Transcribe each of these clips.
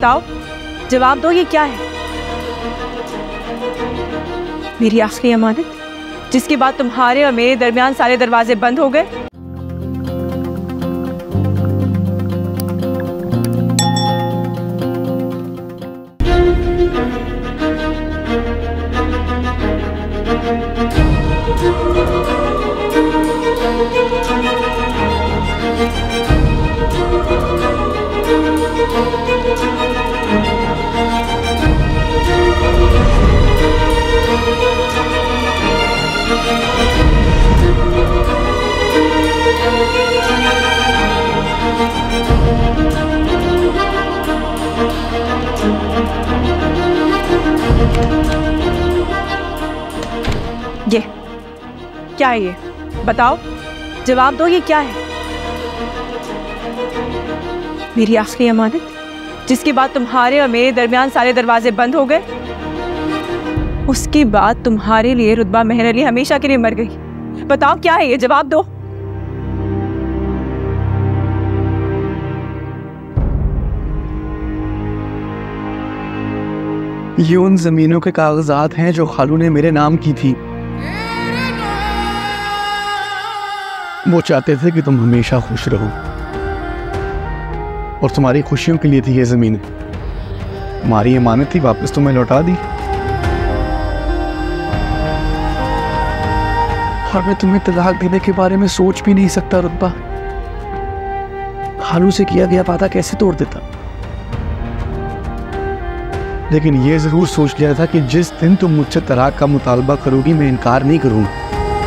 बताओ, जवाब दो, ये क्या है? मेरी आखिरी अमानत, जिसके बाद तुम्हारे और मेरे दरमियान सारे दरवाजे बंद हो गए। ये क्या है? ये बताओ, जवाब दो, ये क्या है? मेरी आखिरी अमानत, जिसके बाद तुम्हारे और मेरे दरमियान सारे दरवाजे बंद हो गए। उसके बाद तुम्हारे लिए रुतबा मेहर अली हमेशा के लिए मर गई। बताओ क्या है ये, जवाब दो। ये उन जमीनों के कागजात हैं जो खालू ने मेरे नाम की थी। वो चाहते थे कि तुम हमेशा खुश रहो, और तुम्हारी खुशियों के लिए थी ये जमीन। तुम्हारी अमानत थी, वापस तुम्हें लौटा दी। और मैं तुम्हें तलाक देने के बारे में सोच भी नहीं सकता रुतबा। खालू से किया गया वादा कैसे तोड़ देता। लेकिन ये जरूर सोच लिया था कि जिस दिन तुम मुझसे तलाक का मुतालबा करोगी, मैं इनकार नहीं करूंगा,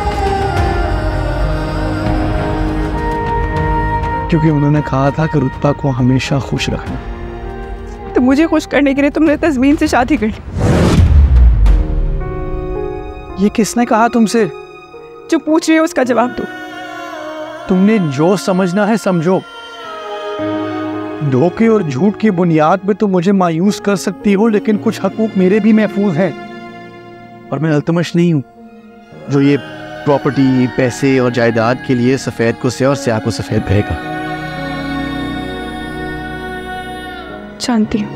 क्योंकि उन्होंने कहा था कि रुतबा को हमेशा खुश रखना। तो मुझे खुश करने के लिए तुमने तस्मीन से शादी कर ली। ये किसने कहा तुमसे? जो पूछ रही हो उसका जवाब दो। तुमने जो समझना है समझो। धोखे और झूठ की बुनियाद पे तो मुझे मायूस कर सकती हो, लेकिन कुछ हकूक मेरे भी महफूज हैं। और मैं अल्तमश नहीं हूं जो ये प्रॉपर्टी, पैसे और जायदाद के लिए सफेद को स्याह और स्याह को सफेद कहेगा। जानती हूँ।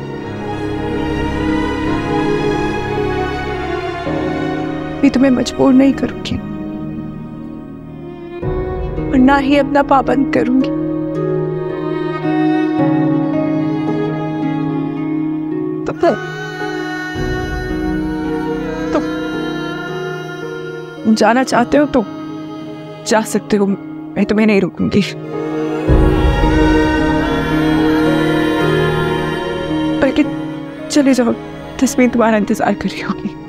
मैं तुम्हें मजबूर नहीं करूंगी और ना ही अपना पाबंद करूंगी। तुम जाना चाहते हो तो जा सकते हो, मैं तुम्हें नहीं रोकूंगी। बल्कि चले जाओ, तस्मीन तुम्हारा इंतजार कर रही होगी।